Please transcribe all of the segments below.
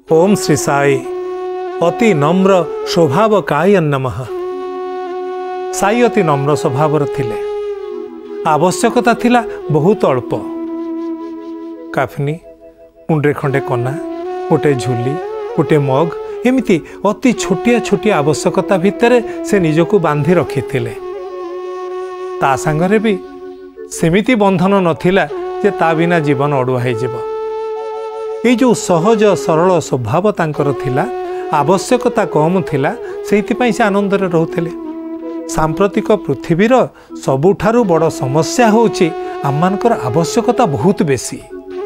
ओम श्री साई अति नम्र स्वभाव काय नमः। साई अति नम्र स्वभाव थिले। आवश्यकता थिला बहुत अल्प। काफनी मुंडे खंडे कना गोटे झुली गोटे मग एमती अति छोटिया छोटिया आवश्यकता भितर से निजको बांधी रखी थिले। ता संगरे भी सेमिति बंधन नथिला जे ता बिना जीवन अड़ुआ हो जिवो। ये जो सहज सरल स्वभाव तांकर थिला, आवश्यकता कम थिला, सेइथिपई से आनंद रे रहउथिले। सांप्रतिक पृथ्वीर सबुठारु बड़ समस्या होउची आमानकर आवश्यकता बहुत बेसी।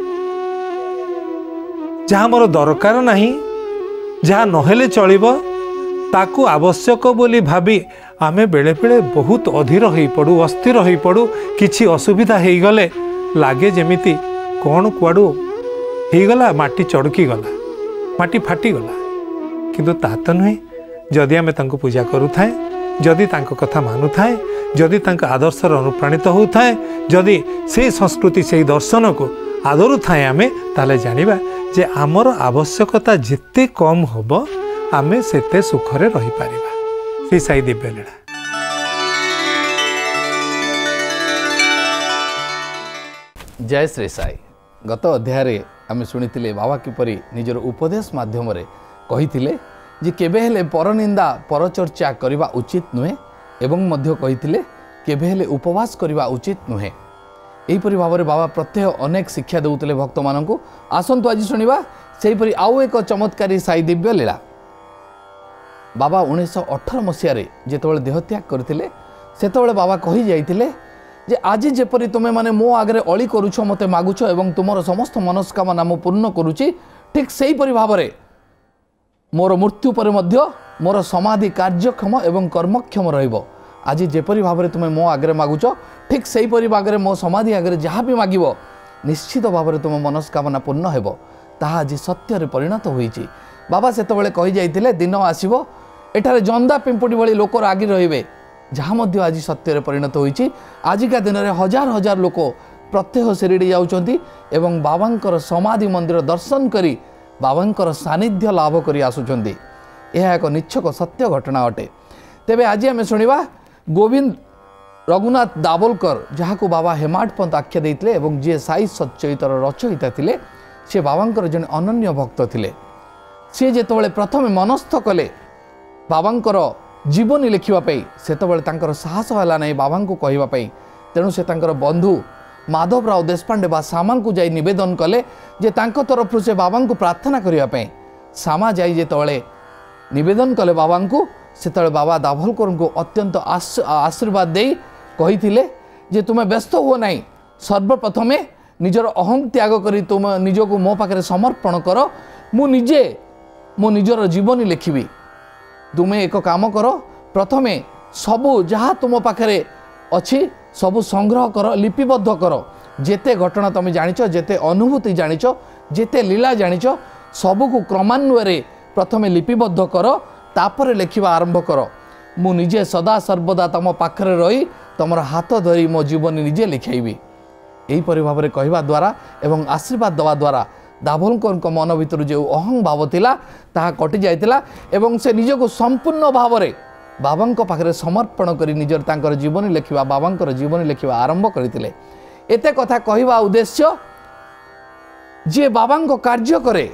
जहाँ मोर दरकार नहीं, जहाँ नहेले चलिबो ताकू आवश्यक बोली भाबी आमे बेले बेले बहुत अधीर हो पड़ू, अस्थिर हो पड़ू। किछि असुविधा हो गले लागे जेमिति कौन कुआड़ू होगला, माटी चड़की गला, माटी फाटी गला। किंतु ता तो नुहे। जदि आमे तांको पूजा करू थाए, जदि तांको कथा मानु थाए, जदि तांको आदर्श अनुप्राणित हो थाए, जदि से संस्कृति से दर्शन को आदरू थाए आमे, ताले जानिबा जे आमर आवश्यकता जिते कम होबो आमे सेते सुखरे रही पारिबा। श्री साई दिव्य लीला। जय श्री साई। गत अध्याय आम शुणी बाबा किपरि निजर उपदेश माध्यम कही जे केबे हेले परनिंदा परचर्चा करने उचित नुहे एवं मध्य कही केबे हेले उपवास करने उचित नुहे। यहीपरि भाव में बाबा प्रत्यह अनेक शिक्षा देउतले भक्त मानकु। आसंतु आज शुणा सेहीपरि आउ एक चमत्कारी साई दिव्य लीला। बाबा 1918 मसीह जेतबेले देहत्याग करथिले सेतबेले बाबा कही जाइथिले जे आज जेपरि तुमे माने मो आगरे अली करूछ, मते मागुछ एवं तुमर समस्त मनस्कामना मो पूर्ण करूची, ठीक सेहीपरि भाव में मोर मृत्यु पर मध्य मोर समाधि कार्यक्षम एवं कर्मक्षम रहिबो। आज जेपरि भाव में तुमे मो आगरे मागुछ, ठीक सेहीपरि भाव में मो समाधि आगरे जहाँ भी मागिबो निश्चित भाव में तुम मनस्कामना पूर्ण हेबो। ताहा आज सत्य परिणत होईची। बाबा सेतबेले कही जाइथिले दिन आसीबो एठारे जंदा पिंपुड़ी भली लोक रागी रहिबे, जहाँ मध्य आज सत्य परिणत होईची। आजिका दिन में हजार हजार लोक प्रत्यह शिरडी जाउछंती एवं बाबांकर समाधि मंदिर दर्शन करी बाबांकर सानिध्य लाभ करी आसुछंती। यह एक निच्छक सत्य घटना अटे। तेबे आज आम शुणा गोविंद रघुनाथ दाभोलकर, जहाँ को बाबा हेमाडपंथ आख्या देइथिले एवं जे साई सच्चरितर रचयिता थिले, से बाबांकर जने अनन्य भक्त थिले। से जेतबेले प्रथमे मनस्थ कले बाबांकर जीवनी लिखिबापई सेतबेले तांकर साहस होला नहीं बाबांको कहिबापई। तेणु से तांकर बंधु माधवराव देशपांडे बा सामा को जाई निवेदन कले जे तांको तरफ से बाबांको प्रार्थना करिबापई। सामा जाई जेतबेले निवेदन कले बाबांको, सेतबेले बाबा दाभोलकर को अत्यंत आशीर्वाद देई कहिथिले जे तुमे व्यस्त हुओ नहीं, सर्वप्रथमे निजर अहं त्याग करी तुम निजको मो पाखरे समर्पण कर, मु निजे मो निजर जीवनी लिखिबी। तुमे एक काम कर, प्रथमे सबू जहाँ तुम पाखरे अच्छी सबू संग्रह कर, लिपिबद्ध कर। जेते घटना तुम जानिच, जेते अनुभूति जानिच, जेते लीला जानिच, सबू क्रमान्वये प्रथमे लिपिबद्ध कर, तापर लिखिबा आरंभ कर। मु निजे सदा सर्वदा तुम पाखरे रही तुमर हाथ धरी मो जीवनी निजे लिखेबी। यहीपरि भाव में कहवा द्वारा एवं आशीर्वाद देवा द्वारा दाभोलकर मन भीतर जो अहं भाव थिला ताहा कटि जाइतिला एवं से निजको संपूर्ण भाव में बाबांको पाखरे समर्पण करी निजर तांकर जीवनी लिखिबा, बाबांकर जीवनी लिखिबा आरंभ करथिले। एते कथा कहवा उद्देश्य जे बाबांको कार्य करे,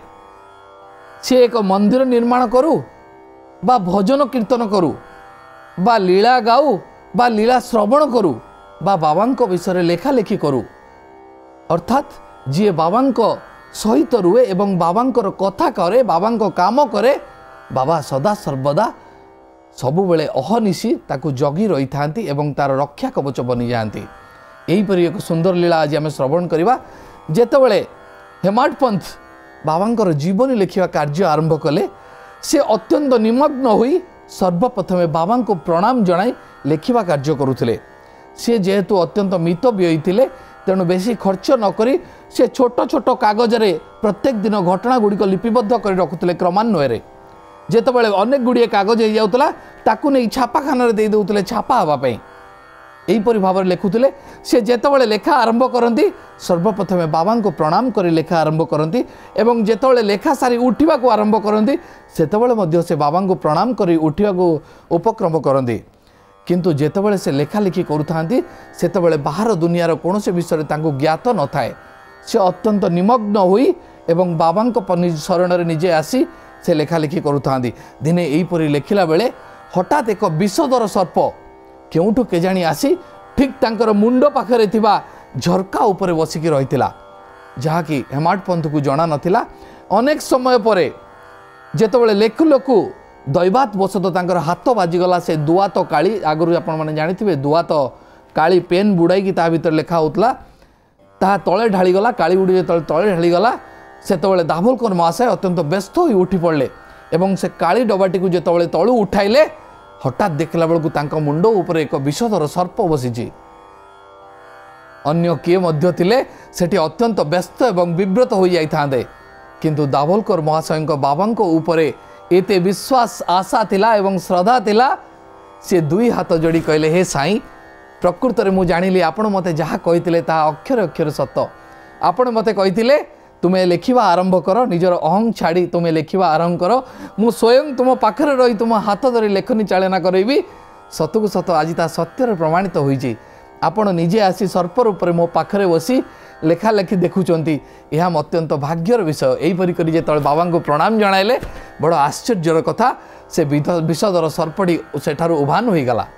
से एक मंदिर निर्माण करू बा भजन कीर्तन करू बा लीला गाऊ बा लीला श्रवण करू बा बाबांको विषय लेखालेखी करू, अर्थात जी बाबांको सहित रुए एवं बाबांकर कथा करे, बाबांको काम करे, बाबा सदा सर्वदा सबुबेले अहनिशी ताकू जगी रही थांती एवं तार रक्षा कवच बनी जाती। यहीपरि एक सुंदर लीला आज आम श्रवण करवा। जेतेबेले हेमाडपंथ बाबांकर जीवनी लिखिबा कार्य आरंभ कले, से अत्यंत निमग्न होई सर्वप्रथमे बाबांको प्रणाम जणाई लिखिबा कार्य करुथिले। से जेहेतु अत्यंत मितव्ययी थिले, तेणु बेसी खर्च नकरी से छोट छोट कागज रे प्रत्येक दिन घटना गुड़िक लिपिबद्ध कर रखुले क्रमान्वये। जेतेबेले अनेक गुड़िए कागज हो जाउतला ताकू नै छापाखाना दे देउतले छापा हवा पई। यहीपरि भाव में लिखुले सी जितेबाला लेखा आरंभ करती सर्वप्रथमे बाबा को प्रणाम कर लेखा आरंभ करती एवं जितेबाला लेखा सारी उठा आरंभ करती से से बाबा को प्रणाम कर उठा उपक्रम करती किंतु जितेबाला से लेखा लिखि करुँगी से बाहर दुनियार कौन से विषय ज्ञात न थाए से अत्यंत निमग्न हुई एवं बाबा शरण में निजे आसी से लेखा लिखि करुँगी दिने यहीपरि लिखला बेले हठात एक विषधर सर्प केउठु केजाणी आसी ठीक तांकर मुंड पाखरे थिबा झरका उपरे बसिकी रहितिला जहाँकि हेमाड पंथ को जना नथिला। अनेक समय पर जेतबेले लेखु लेखु दैवात बसत तांकर हाथ बाजिगला से दुआत काली आगु आपण माने जानिथिबे दुआत काली पेन बुड़ाई ता भीतर लेखा होतला ता तळे ढाळीगला काली उड़ी जेतबेले तळे ढाळीगला सेतबेले दाभोलकर महाशय अत्यंत व्यस्त होई उठी पड़ले एवं से काली डबाटी को जेतबेले तळु उठाइले हठात देखला बेलू तांका मुंड उपरे एक विषधर सर्प बसीची अन्य किए मध्य थिले सेठी अत्यंत व्यस्त एवं विव्रत हो जाइथांदे किंतु दाभोलकर महाशय बाबा उपरे एते विश्वास आशा थिला एवं श्रद्धा थिला से दुई हाथ जोड़ी कहले हे साईं प्रकृत में मुझे जानिली आपण मते जहाँ कही ता अक्षर अक्षर सत आपण मते कही तुम्हें लिखा आरंभ कर निजर अहं छाड़ी तुम्हें लिखा आरंभ कर मु स्वयं तुम पाखरे रही तुम हाथ धरी लेखनी चालना करेबी सतकु सत आज ता सत्यर प्रमाणित होईची आपण निजे आसी सर्प रूप मो पाखरे बसी लेखा लेखि देखुंट यह अत्यंत भाग्यर विषय यहीपरि करी जेतबेले बाबा को प्रणाम जणाइले बड़ आश्चर्यर कथा से विषधर सर्पटी सेठारु उभान हो गला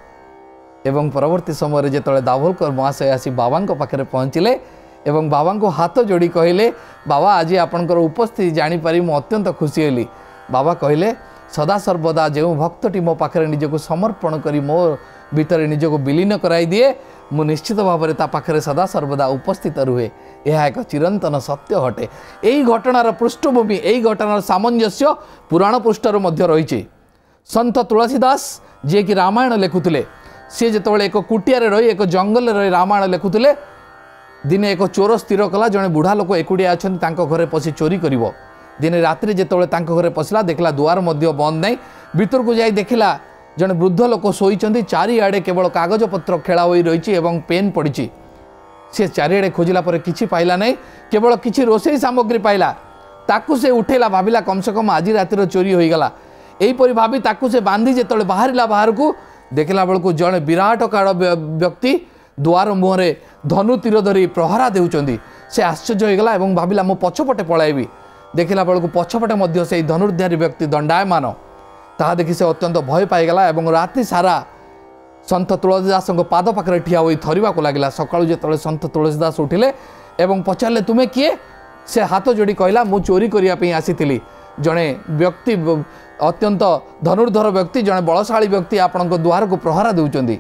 एवं परवर्ती समय जेतबेले दाभोलकर महाशय आसी बाबा पाखरे पहुँचिले एवं बाबा को हाथ जोड़ी कहले बाबा आज आपणकर उपस्थिति जानीपारी मु अत्यंत खुशी हेली बाबा कहले सदा सर्वदा जो भक्तटी मो पाखरे निजको समर्पण करी मो भीतर निजको विलीन कराई दिए मु निश्चित भाव में ता पाखरे सदा सर्वदा उपस्थित रुहे यह एक चिरंतन सत्य हटे। यही घटनार पृष्ठभूमि यही घटनार सामंजस्य पुराण पृष्ठर मध्य रही संत तुलसीदास जे कि रामायण लिखुले सी जितेबाला एक कुटिया रही एक जंगल रही रामायण लिखुले दिने एक चोर स्थिर कला जड़े बुढ़ा लोक एकुटिया अच्छा घरे पशि चोरी कर दिने रात्रि जितेबाला घरे पशिला देखला दुआर मध्य बंद नहीं भीतर को जाई देखला जड़े वृद्ध लोक शोइचंती चारिआडे केवल कागज पत्र खेला होई रही एवं पेन पड़ी सी चारिआडे खोजिला पर किछि पाइला नहीं केवल किछि रोषेई सामग्री पाइला ताकू से उठेला भाविला कम से कम आज रातिर चोरी हो गला यहीपरि भावी ताकू से बांधी जेतबेले बाहरिला बाहर को देखला बेलू जड़े विराट काड़ व्यक्ति दुआर मुहरे धनु तीर धरी प्रहरा देउचंदी से आश्चर्य होगला और भाविला मो पछपटे पलाइबी देखला बेलू पछपटे मध्य से धनुर्धारी व्यक्ति दंडायमान ताहा देखि से अत्यंत भय पाईगला और राति सारा संत तुलसीदास पाद पाखे ठिया होई थरिबा को लागिला। सकाळु जेतबेले संत तुलसीदास उठिले एवं पचारे तुम्हें किए से हाथ जोड़ी कहला मु चोरी करिया पई आसीथिली जड़े व्यक्ति अत्यंत धनुर्धर व्यक्ति जड़े बलशाली व्यक्ति आपण द्वार को प्रहरा देउचंदी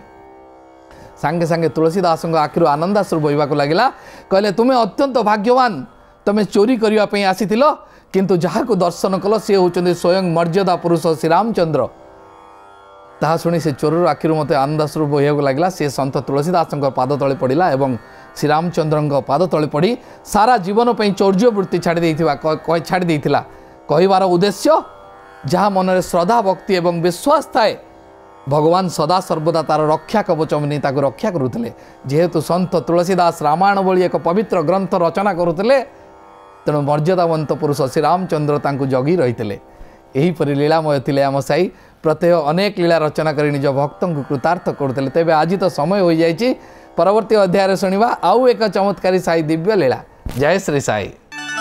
सांगे सांगे तुलसीदास आखिर आनंदाश्रु बहवाक लगिला कहले तुम्हें अत्यंत भाग्यवान तुम्हें चोरी करने आसीथिल किंतु जहाँ को दर्शन कल सी होचंदी स्वयं मर्यादा पुरुष श्री रामचंद्र ताहा शुणी से चोर आखिर मत आनंदाश्रु बहवाक लगिला सी संत तुलसीदास पाद तले पड़ा और श्री रामचंद्र पाद तले पड़ी सारा जीवन पर चौर्य वृत्ति छाड़ी देइथिला कहबार उद्देश्य जहाँ मन में श्रद्धा भक्ति एवं विश्वास थाए भगवान सदा सर्वदा तार रक्षा कवच नहीं ताको रक्षा करुले जेहेतु संत तुलसीदास रामायण भली एक पवित्र ग्रंथ रचना करुले तेणु मर्यादावंत पुरुष श्री रामचंद्र तांको जगी रही यहीपरि लीलामय थे आम साई प्रत्यय अनेक लीला रचना कर निज भक्त को कृतार्थ करुले। तेबे आज तो समय हो जाइए परवर्ती अध्याय शुणा आउ एक चमत्कारी साई दिव्य लीला। जय श्री साई।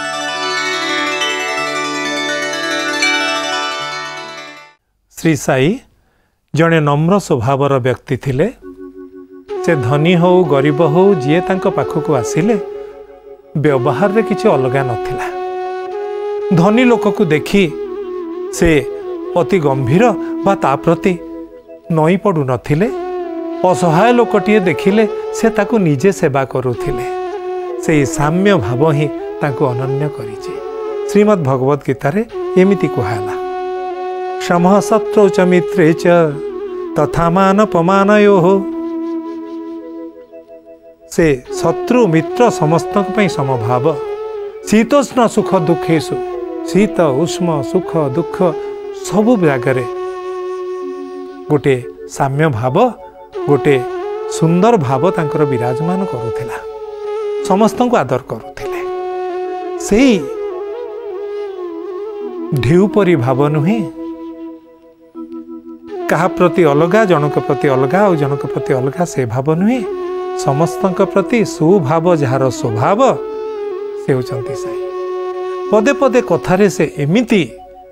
श्री साई जड़े नम्र स्वभावर व्यक्ति थिले से धनी हो गरीब हो जी पाखक आसिले व्यवहार रे किछि अलगा नथिला। धनी लोक को देखी से अति गंभीर बा ता प्रति नई पड़ू नथिले असहाय लोकटिए देखिले से ताकू निजे सेवा करुथिले से साम्य भाव ही ताकू अनन्य करिछि। श्रीमद् भगवत गीता रे एमिति कुहाला समः शत्रौ च मित्रे च तथा मानपमानयोः से शत्रु मित्र समस्त समभाव शीतोष्ण सुख दुखेशु शीत उष्म सुख दुख सबु जगार गोटे साम्य भाव गोटे सुंदर भाव तांकर विराजमान करुथिला समस्त को आदर करुथिले से ढेउ परी भाव नुहे कहा प्रति अलगा जनक प्रति अलगा और जनक प्रति अलगा से भाव नुहे समस्त प्रति सुभाव जार स्वभाव से होचंती साई पदे पदे कथारे से एमिति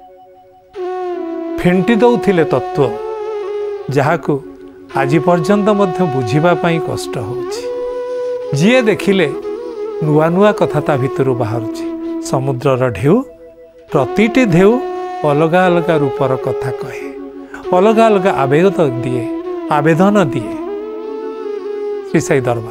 फेंटी दौथिले तत्व जहाकू आज पर्यंत मध्य बुझिबा पाई कष्ट होउछि जिए देखिले नुआ नुआ कथा ता भितरु बाहरुछि समुद्रर ढेउ प्रतिटी ढेउ अलगा अलगा रूपर कथा कहे अलगा अलगा आवेदन दिए श्री साई दरबार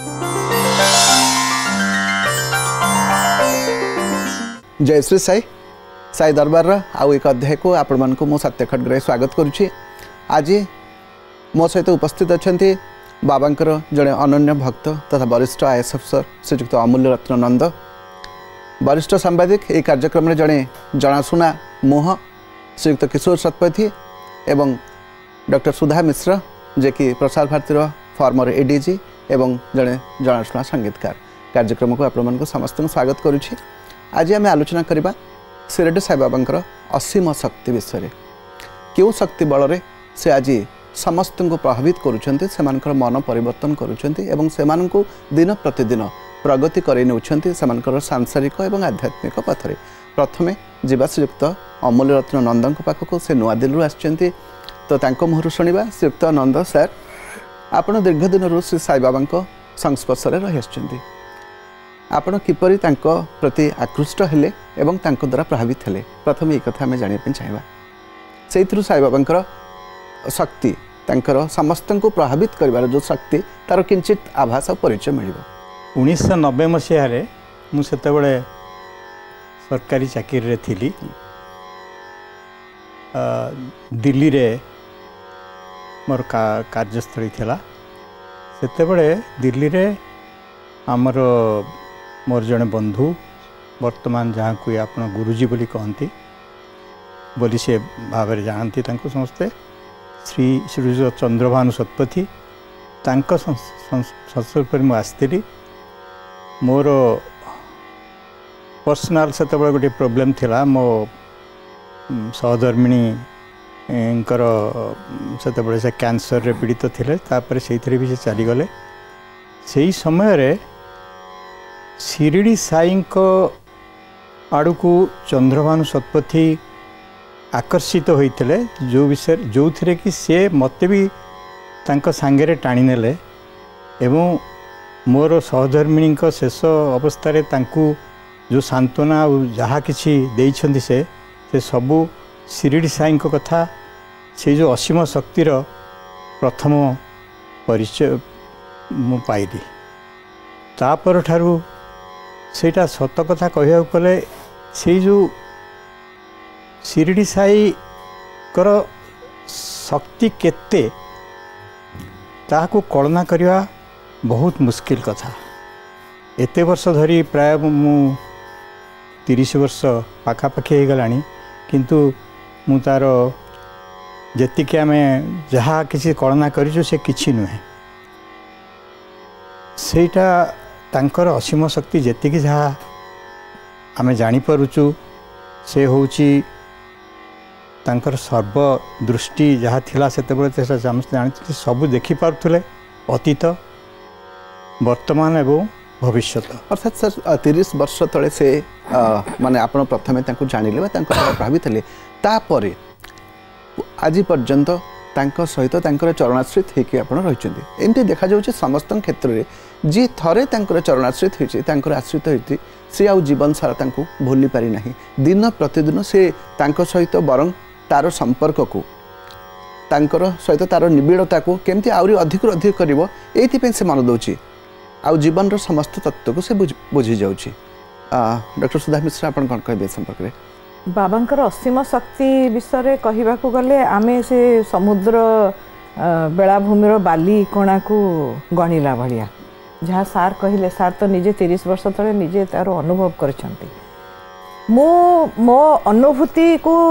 जय श्री साई साई दरबार आउ एक अध्याय को आपण मानक मो सत्य खड्गे स्वागत करुछि आज मो सहित उपस्थित अच्छा बाबांकर जड़े अनन्य भक्त तथा वरिष्ठ आईएएस अफसर श्रीजुक्त अमूल्य रत्न नंद वरिष्ठ सांबादिक ये कार्यक्रम में जड़े जनाशुना मुह श्रीयुक्त किशोर शतपथी एवं डॉक्टर सुधा मिश्र जे कि प्रसार भारतीर फॉर्मर एडीजी एवं जड़े जनाशुना संगीतकार कार्यक्रम को आपण समस्त स्वागत करुछि आज आम आलोचना करवा शिरडी साई बाबांकर असीम शक्ति विषय क्यों शक्ति बल रे से आज समस्त को प्रभावित करुँच मन परिवर्तन करुँच दिन प्रतिदिन प्रगति कर सांसारिक और आध्यात्मिक पथरे प्रथमे जीवा श्रीयुक्त अमूल्य रत्न नंद पाखक से नुआ दिल्ली आसछन्ति तो मुहर शुणा श्रीयुक्त नंद सर आपण दीर्घ दिन श्री साई बाबा संस्पर्श रही आसछन्ति आपण किपरि प्रति आकृष्ट हेले एवं द्वारा प्रभावित हेले प्रथम ये कथा आम जानापी चाहिए से साई बाबा शक्ति समस्त को प्रभावित कर जो शक्ति तार किंचित आभास और परिचय मिल 1990 मसीह मुझे सरकारी चाकरी रे थी दिल्ली रे मोर कार्यस्थली थिला सेतेबेले दिल्ली रे आमर मोर जड़े बंधु वर्तमान जहाँ को आप गुरुजी बोली कहती बोली से भाव जानती समस्ते श्री श्री चंद्रभानु शतपथी संस्पर्श पर मुझे मोर पर्सनाल से गोटे प्रोब्लेम थिला मो सहधर्मिणी से कैंसर रे पीड़ित थिले तापर से भी चलीगले से समय शिरडी साई आड़ को चंद्रभानु शतपथी आकर्षित होते जो विषय जो थे कि सी मत भी सांगे टाणी नेले एवं मोर सहधर्मिणी शेष अवस्था जो सांत्वना जहाँ कि से सबू शिरडी साई कथा से जो असीम शक्तिर प्रथम परिचय मु पाइली तापर ठारू सेटा सत कथा कहया गले से जो शिरडी साई कर शक्ति केते ताको कल्पना करवा बहुत मुश्किल कथा एते वर्ष धरी प्राय मु 30 वर्ष पाखापाखि हो गलानी किंतु मु तार जेतिके आमे जहाँ किसी कल्पना करिछु से किछि नुहे सेटा तांकर असीम शक्ति जेतिके जहाँ आमे जानि पारुछु से होउची तांकर सर्वदृष्टि जहाँ थिला सेतेबेले जानते सब देखि पारुथले अतीत वर्तमान एवं भविष्य अर्थात सर 30 वर्ष तले से माने आपण प्रथमे जानिले प्रभावित हेले तापरे आज पर्यंत सहित चरणाश्रित होकर आप रही एमती देखा जाऊँ समस्त क्षेत्र में जी थरे चरणाश्रित होती आश्रित होती सी आउ जीवन सारा भूली पारि ना दिन प्रतिदिन से सहित बरं तार संपर्क को सहित तार निबिड़ता को केमती आहरी अधिक अधिक कर से मन दौर आउ जीवन समस्त तत्व को से बुझी जाऊँगी डॉक्टर सुधा मिश्र आप कौन कहे संपर्क में बाबांकर असीम शक्ति विषय कहवाक गले आमे से समुद्र बेलाभूमिर बाली कणा को गणिला भाया जहाँ सार कहले सार तो निजे 30 वर्ष तले निजे तार अनुभव करछंती मो अनुभूति को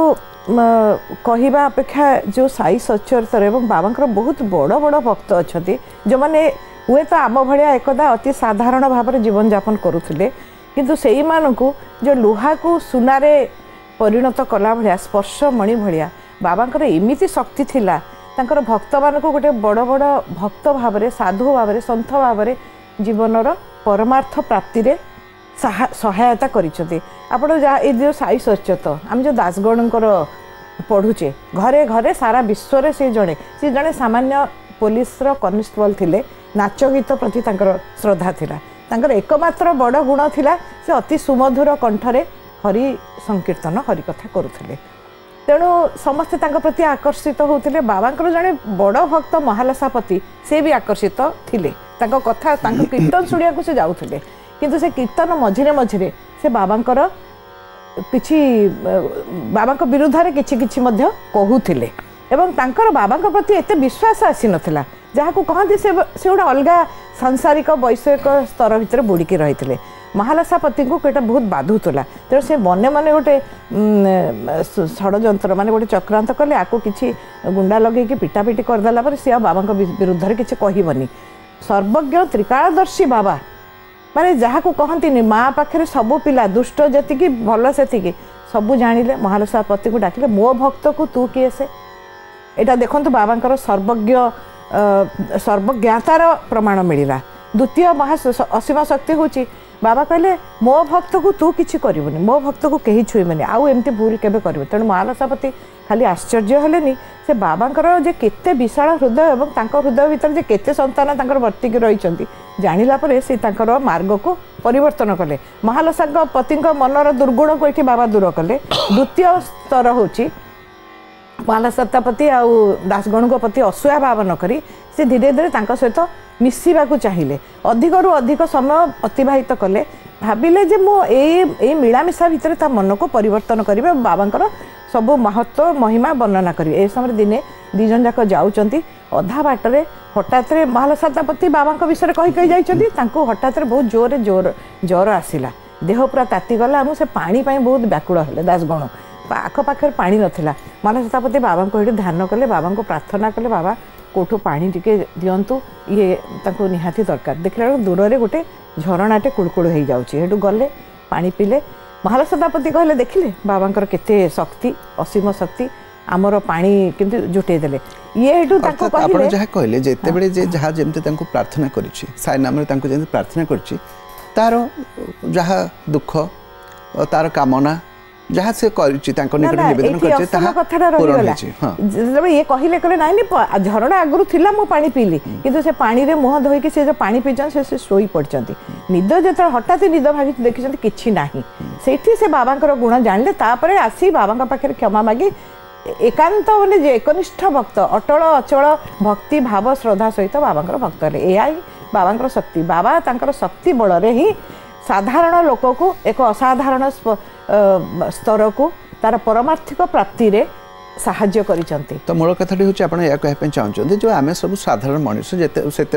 कहवा अपेक्षा जो साई सच्चरितर एवं बाबांकर बहुत बड़ बड़ भक्त अच्छा जो मैंने हुए तो आम भाया एकदा अति साधारण भाव में जीवन यापन करुले किंतु से मानू जो लुहा को सुनारे परिणत कला भाया स्पर्श मणि भाया बाबांकर एमती शक्ति थिला तांकर भक्त मान को गोटे बड़ बड़ भक्त भाव में साधु भाव में सन्थ भाव में जीवनर परमार्थ प्राप्ति रे सहायता करिसेंती आपण जो साई सच्चत आम जो दासगणकर पढ़ुचे घरे घरे सारा विश्व रे से जड़े सामान्य पुलिस कनिस्टेबल थिले नाच गीत प्रति तांकर श्रद्धा थिला तांकर एकमात्र बड़ गुण थिला से अति सुमधुर कंठरे हरि संकीर्तन हरि कथा करुथिले तेणु समस्ते तांका प्रति आकर्षित होते बाबांकर जड़े बड़ भक्त महालसापति से भी आकर्षित थिले तांका कथा तांका कीर्तन शुणिया से जाऊले किंतु से कीर्तन मझिरे मझिरे से बाबांकर किछि बाबांक विरुद्ध रे किछि किछि मध्य कहूथिले एवं तांकर बाबांक प्रति एते विश्वास आसी नथिला जहाँ को कहते से गोटे अलग सांसारिक वैषयिक स्तर भितर बुड़िकी रही महालसापति को कईटा बहुत बाधुला तेणु से मने मने गोटे षड़यंत्र माने गोटे चक्रांत कले आपको किसी गुंडा लगे पिटापिटी करदेला पर सी बाबा विरुद्ध में किसी कहबनी सर्वज्ञ त्रिकालदर्शी बाबा माने जहाँ को कहती माँ पाखे सबू पिला दुष्ट जी भल से सबू जानिले महालसापति को डाकिले मो भक्त को तू किए से यहाँ देखो बाबांकर सर्वज्ञातार प्रमाण मिलला द्वितीय असीम शक्ति हूँ बाबा कहले मो भक्त को तू किसी करबुनि मो भक्त को कहीं छुईबनि आउ एमती भूल केबे करबे तेणु महालसापति खाली आश्चर्य हेलेनी से बाबांकर जे केते विशाल हृदय एवं तांकर हृदय भीतर जे केते संतान तांकर वर्तिकी रहिचंती जानिला परे से तांकर मार्ग को परिवर्तन कले महालसापति मनर दुर्गुण को एठी बाबा दूर कले द्वितीय स्तर होची महालसापति आउ दासगण प्रति असूया भाव न करी से धीरे धीरे तांका सहित मिसिबाकू चाहिए अधिक रु अधिक समय अतिबाहित कले भाविले जे मो ए मिलामिशा भितर ता मन को परिवर्तन करिवे बाबांकर सब महत्व महिमा वर्णना करिवे ए समय दिने दी जन जाक जाउचंती अधा बाटरे हठात रे महालसापति बाबांक विषय कहि कहि जाइचंती तांको हठात रे बहुत जोर आसिला देह पूरा ताती गला हम से पानी पाई बहुत व्याकुल हेले दासगण आख पाखे पानी नथिला महालसापति बाबा को ध्यान कले बाबा को प्रार्थना कले बाबा कोठो पानी टिके दियंतु ये तांको निहाती दरकार देखला दूर रे गोटे झरणाटे कुळकुळ हो जाउची हेटु गले पानी पीले महालसापति कहले देखिले बाबांकर केते शक्ति असीम शक्ति आमर पानी किंतु जुटे देले ये हेटु ताको कहले आपण जहा कहले जेते बेले जे जहा जेमते तांको प्रार्थना करिछि साई नाम रे तांको जेते प्रार्थना करिछि तारो जहा दुख तार कामना जहाँ से निवेदन ये कहले कहले नाई झरणा आगु थिला मो पानी पीली किंतु से पानी रे मुह धोईकी से जो पानी पीछन से शोई पड़चंती निद जो हठात निद भागी देखिछंती किछि नाही सेठी से बाबांकर गुण जानले तापरे आसी बाबांका पाखे क्षमा मागी एकांत माने जे एकनिष्ठ भक्त अटल अचल भक्ति भाव श्रद्धा सहित बाबांकर भक्त रे एआई बाबांकर शक्ति बाबा तांकर शक्ति बल रे ही साधारण लोक को एक असाधारण स्तर को तार परमार्थिक प्राप्ति रे साहाय्य करिसंती तो मूल कथाटी हूँ आप कहना चाहते जो आम सब साधारण मनुष्य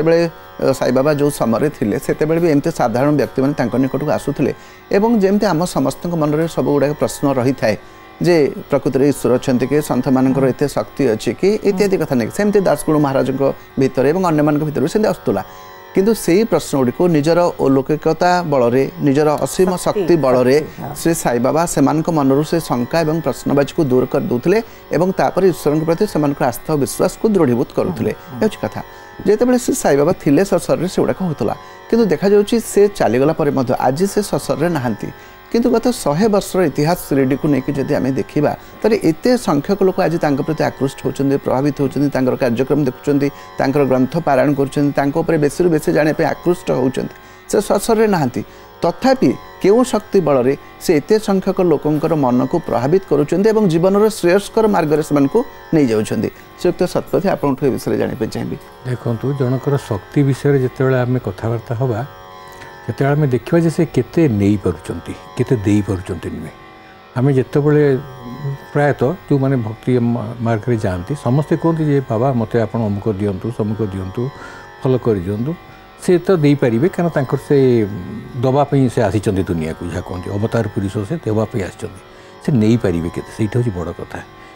से साई बाबा जो समय थे से भी एमती साधारण व्यक्ति मैंने निकट को आसुले और जमती आम समस्त मन में सब गुड़ाक प्रश्न रही थाए जे प्रकृति में ईश्वर अच्छा कि सन्थ मानकर एत शक्ति अच्छी कि इत्यादि कथा नहीं सेमती दासगुण महाराज भितर और अन्य भितर से आसूला किंतु से प्रश्न गुड़ी को निजर अलौकिकता बल निजर असीम शक्ति बल श्री साई बाबा से मनरू से शंका और प्रश्नवाची को दूर कर दूसरे और ईश्वर के प्रति से आस्था और विश्वास को दृढ़ीभूत करुले कथा जिते श्री साई बाबा थे ससर से गुड़ाक होता किंतु देखा जाउछि से चलीगला आज से ससर नहांती किंतु गत 100 वर्षर इतिहास शिरडी को लेकिन जब आम देखा तो एत संख्यक लोक आज प्रति आकृष्ट होती प्रभावित होती कार्यक्रम देखुं ग्रंथ पारायण कर बेसी बेसी जाने आकृष्ट होती से ससर नहांती तथापि केउ शक्ति बल से एत संख्यक लोकंकर मन को प्रभावित करुँच जीवन श्रेयस्कर मार्ग से नहीं जाऊँच श्रीयुक्त शतपथी आपन विषय जानापी चाहिए देखो जनकर शक्ति विषय जिते आम कथबार्ता हवा जिते आम देखा जे से केते नहीं पारुचंती केते देई पारुचंती नुहे आम जितेबले प्रायतः जो मैंने भक्ति मार्ग में जाती समस्ते कहते जे बाबा मत आप अमुक दिंतु समुक दिंतु फल कर दिंतु से तो दे पारे कारण से दवाई से आसी दुनिया को जहाँ कहते अवतार पुरुष से देवाई आसी नहीं पारे के बड़ कथा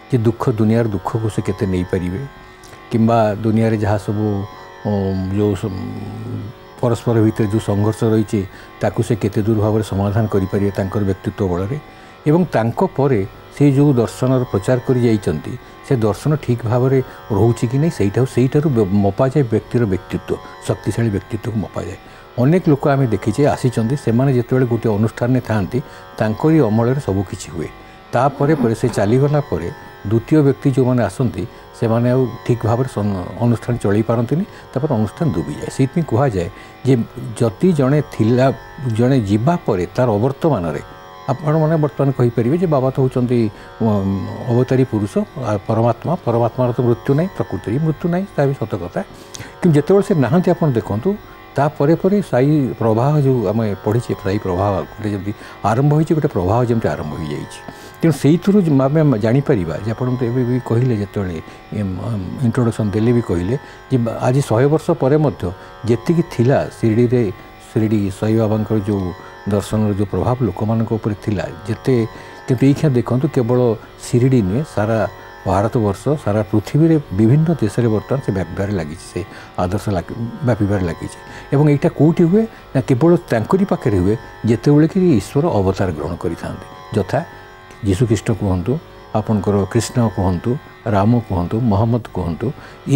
जे दुख दुनियार दुख को से केते नहीं पारिबे किंबा दुनिया रे जहाँ सब जो परस्पर भितर जो संघर्ष रही ताकू से केते दूर भाव समाधान करें तांकर व्यक्तित्व बल एवं तांको परे से जो दर्शन प्रचार कर जाइछंती से दर्शन ठीक भाव में रोचे कि नहीं सहीठार मपा जाए व्यक्तिर व्यक्तित्व शक्तिशाली व्यक्तित्व को मपा जाए। अनेक लोक आम देखीचे आसीचंती से माने जेतेबेले गोटे अनुष्ठान में थांती तांकरी अमल सबकिछि हुए तापर पर से चलीगला द्वितीय व्यक्ति जो मैंने आसती से माने ठीक भाव अनुष्ठान चल पारती तापर अनुष्ठान डूबी जाए से कह जाए जे जति जड़े थिला जड़े जीवा परे तार अवर्तमान रे आपण मैंने बर्तमान कहीपर जे बाबा तो होती अवतारी पुरुष परमात्मा परमात्मार तो मृत्यु नहीं प्रकृति मृत्यु नहीं ता भी सत कथा कि जिते से नहांती आप देखूँ तापर पर साई प्रवाह जो आम पढ़ीचे साई प्रवाह गोटे जमी आरंभ हो गोटे प्रवाह जमी आरंभ हो जाए तेणु से आम जापर जे आप भी कहले जो इंट्रोडक्शन देले भी कहले जे आज 100 वर्ष पर जी थिला शिरडी साई बाबा जो दर्शन जो प्रभाव लोक मान जिते किंतु ये देखूँ केवल शिरडी नुहे सारा भारत वर्ष सारा पृथ्वी रे विभिन्न देश में बर्तमान से व्यापार लगी से आदर्श व्यापार लगी एवं यहाँ कौटी हुए ना केवल तांकरी पाखे हुए जितेबले कि ईश्वर अवतार ग्रहण करें यथा यीशुख्रीष्ट कहतु आपणकर कृष्ण कहतु राम कहतु मोहम्मद कहतु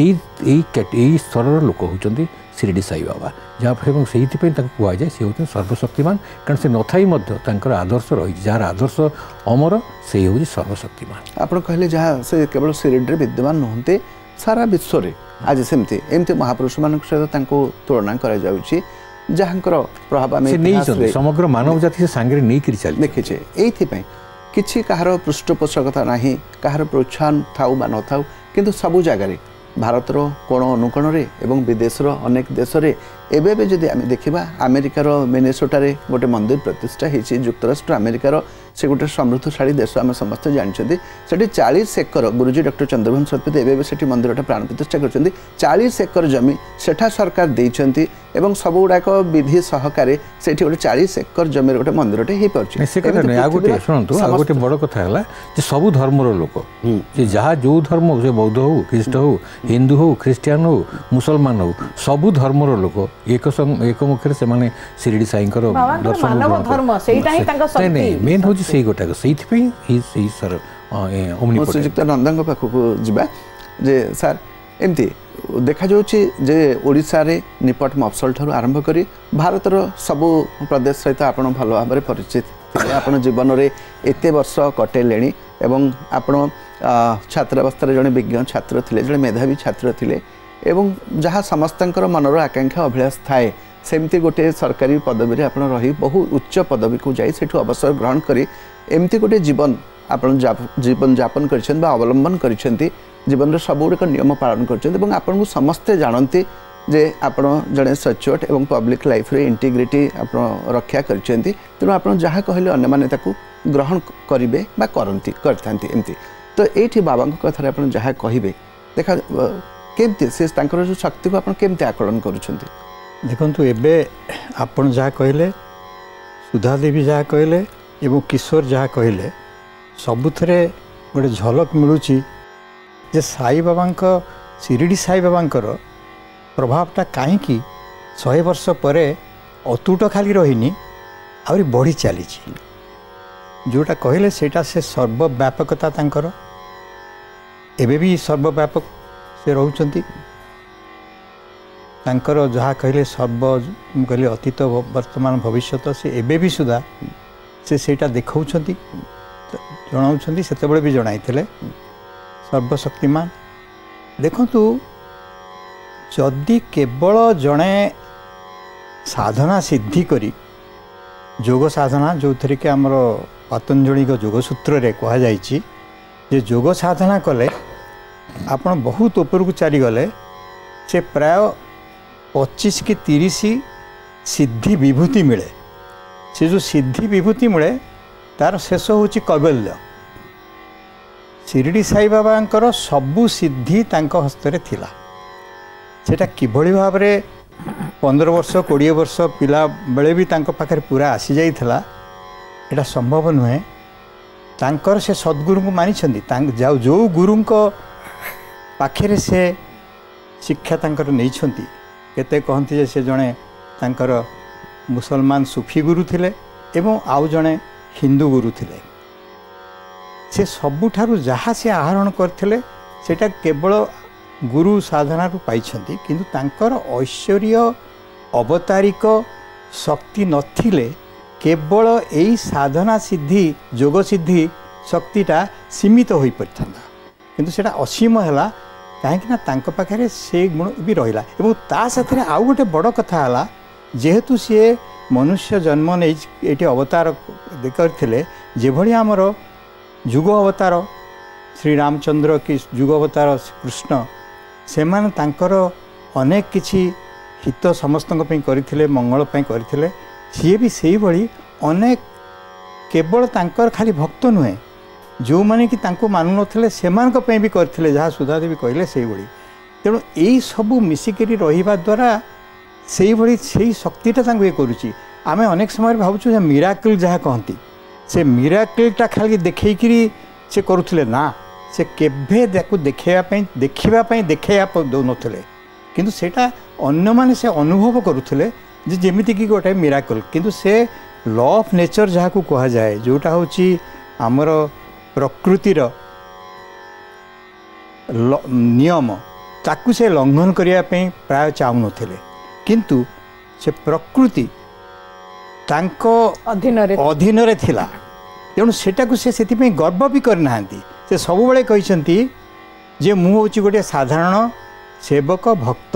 यही स्तरर लोक होती शिरडी साई बाबा जहाँ से कहुए सी होती सर्वशक्तिमान कारण से नथाई आदर्श रही जार आदर्श अमर से हूँ सर्वशक्तिमान। आप कहले जहाँ से केवल शिरडी विद्यमान नुहते सारा विश्व में आज सेमती एमती महापुरुष मान सहित तुलना कर प्रभाव समग्र मानव जाति से सांगे नहीं चल देखीचे ये किसी कहार पृष्ठपोषकता ना कहार प्रोत्साहन थाऊ बा न थाऊ किंतु सबू जगार भारतर कोण अनुकोण एवं विदेशर अनेक देश में एवं जदि आम देखा अमेरिकार मिनेसोटा गोटे मंदिर प्रतिष्ठा होती युक्तराष्ट्र अमेरिकार से गोटे समृद्धशाली देश आम समस्त जानते से 40 एकर गुरुजी डॉक्टर चंद्रभान सरस्वती एवं से मंदिरटा प्राण प्रतिष्ठा कर 40 एकर जमी सेठा सरकार देइछंती एवं सब गुड़ाक विधि सहकार से गोटे 40 एकर जमी गोटे मंदिरटे हो पारे गोटे बड़ कथा है सब धर्मर लोक जहाँ जो धर्म से बौद्ध हो ख्रीष्ट हो हिंदू हो ख्रीस्टियान हो मुसलमान हो सबू धर्मर लोक एक मुखे से शिरडी साई दर्शन मेन हूँ से गोटाक से श्रीजुक्त नंदा पाखक जा सार एमती देखा जे ओडिशा रे निपट मफसल ठार आरंभ करी भारतर सबू प्रदेश सहित आप भल भाव परिचित थे आप जीवन में एत वर्ष कटेले एवं आपण छात्रावस्था जड़े विज्ञ छात्र थे जड़े मेधावी छात्र थे एवं जहाँ समस्त मनर आकांक्षा अभिलाष थाए सेमती गोटे सरकारी पदवी आप रही बहु उच्च पदवी को जाई सेठु अवसर ग्रहण करी एमती गोटे जीवन आपण जीवन यापन कर अवलंबन कर जीवन में सब गुड़िक नियम पालन कर आपन को समस्ते जानते जे आप जड़े सच्योट एवं पब्लिक लाइफ रे इंटीग्रिटी आप रक्षा कर तेणु आप जहाँ कहले अन्य माने ताकू ग्रहण करेंगे करती एमती तो ये बाबा कथा आप जहाँ कहे देखा केमती से जो शक्ति को आप केमती आकलन करुँच देखु एबे आपण जहाँ कहले सुधा देवी जहाँ कहले एवं किशोर जहाँ कहले सबुथरे गोटे झलक मिलूँ जे साई बाबा शिरडी साई बाबा प्रभावटा कहीं 100 वर्ष पर अतुट खाली रहीनी आहरी बढ़ी चली जोटा कहले सेटा से सर्वव्यापकता तांकर एबे भी सर्वव्यापक से रहउचंती तांकर जहाँ कहले सर्व कहले अतीत वर्तमान भविष्य से एबे भी सुधा से सेटा देखाउछंती जनाउछंती सेतेबेले भी जणाइथिले सर्वशक्तिमान देखंतु जदि केवल जड़े साधना सिद्धि करी योग साधना जो थे कि आमर पतंजलि योगसूत्र रे कह जाइछि जे योग साधना कले आपण बहुत ऊपर को चली गले से प्राय 25 कि 30 सिद्धि विभूति मिले से जो सिद्धि विभूति मिले तार शेष होछि कैवल्य शिरडी साई बाबा सबू सिद्धि तांको हस्तरे थिला सेटा किभली भाव में 15 वर्ष 20 वर्ष पिला बेले भी तांको पाखरे पूरा आसी जाइथिला एटा संभव नुहे तांकर से सद्गुरु को मानी जो गुरु पाखे से शिक्षा तांकर नहीं केते कहती जे से जड़े तांकर मुसलमान सूफी गुरु थिले एवं आउ जड़े हिंदू गुरु थिले से सबुठारु जहाँ से आहरण करथिले सेटा केवल गुरु साधना पाई किंतु तांकर ऐश्वर्य अवतारिक शक्ति नथिले केवल यही साधना सिद्धि जोग सिद्धि शक्तिटा सीमित हो पारता किंतु सेटा असीम है कहीं तांको पाखे से गुण भी रहा एवं ता साथे आउ गोटे बड़ कथा है जेहेतु सी मनुष्य जन्म नहीं ये अवतार करते जे भली आमर जुग अवतार श्री रामचंद्र की जुग अवतार कृष्ण से तांकर अनेक किछि हित समस्त करते मंगलपाई करते सी भी से भली अनेक केवल तांकर खाली भक्त नुहे जो मैंने कि तांको मानु नथिले सेमान को पे भी करथिले जहाँ सुधादेवी कहले से भली तेणु यही सबू मिसिकरी रहिबा द्वारा से भली से शक्तिटा तांको ये करुची आमे अनेक समय भावुँ मिराकल जहाँ कहती से मिराकलटा खाली देखैकरी से करुथिले ना से केभे देखा दौन किंतु सेटा अन्य माने से अनुभव करुथिले जे जेमिति कि गोटे मिराकल किंतु से लॉ ऑफ नेचर जहाँ को कहा जाए जोटा होची आमर प्रकृतिर नियम ताकू से लंघन करने प्राय चाहून किंतु से प्रकृति तांको अधीन रे थिला तेणु सेटाकू से गर्व भी करना से सब बेले कहते जे मु होची गोटे साधारण सेवक भक्त